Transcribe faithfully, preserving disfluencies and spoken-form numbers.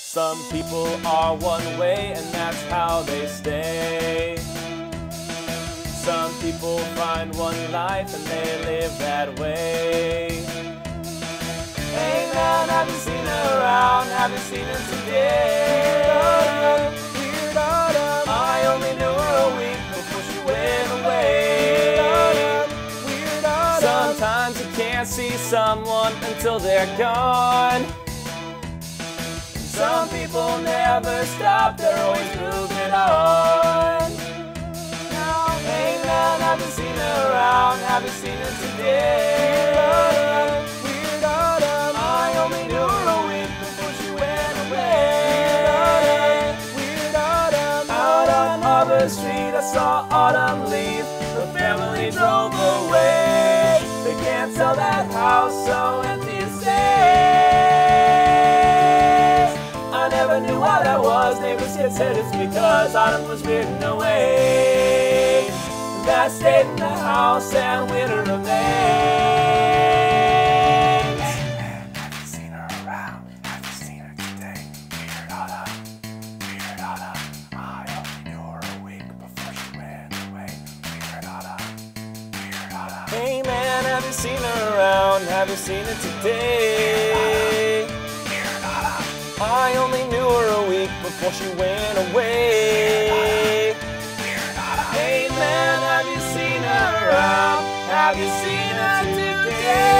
Some people are one way and that's how they stay. Some people find one life and they live that way. Hey man, have you seen her around? Have you seen her today? Weird Autumn. I only knew her a week before she went away. Weird Autumn. Sometimes you can't see someone until they're gone. Some people never stop, they're always moving on. Hey man, have you seen her around? Have you seen her today? Weird Autumn. I only knew her a week before she went away. Weird Autumn. Out on Harbor Street, I saw Autumn leave. The family drove away. They can't sell that house, so empty it stays. I never knew why that was. Neighbors had said it's because Autumn was ridden away. That stayed in the house and winter remains. Have you seen her around? Have you seen her today? Weird Autumn. Weird Autumn. I only knew her a week before she went away. Weird Autumn. Weird Autumn. Hey man, have you seen her around? Have you seen her today? Weird Autumn. I only knew her a week before she went away. Hey man, have you seen her around? Have you seen her today?